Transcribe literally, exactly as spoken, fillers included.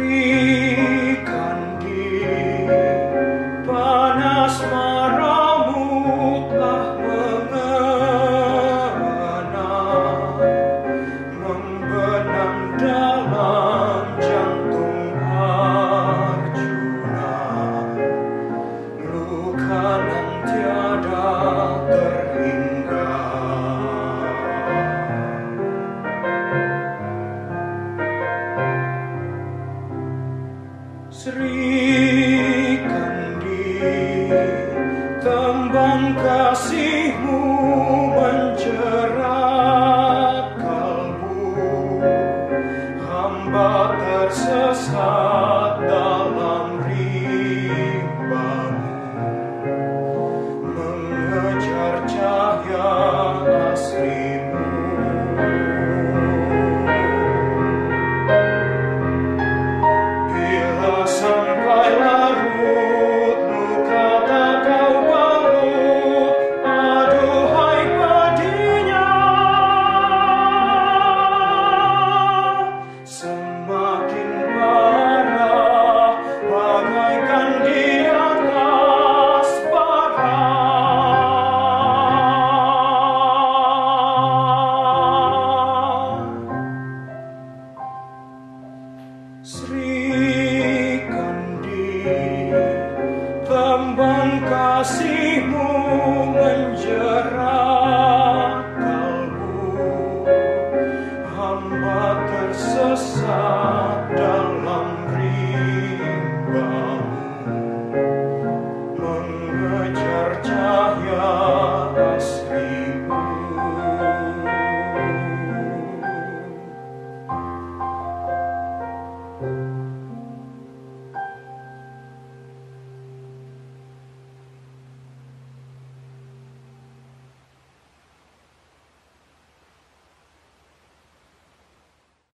Sri Kandi, panas maramu telah mengena, membenam dalam jantung Arjuna, luka nan tiada terhingga. Sri Kandi, tembang kasihmu menjerat kalbu, hamba tersesat dalam rimbamu, mengejar cahaya aslimu. Sampai larut, luka tak kau balut, aduhai padinya. Semakin parah, bagaikan di atas bara. Sri Kandi, tembang kasihmu menjerat kalbu, hamba tersesat dalam rimbamu, mengejar cahaya aslimu. Thank you.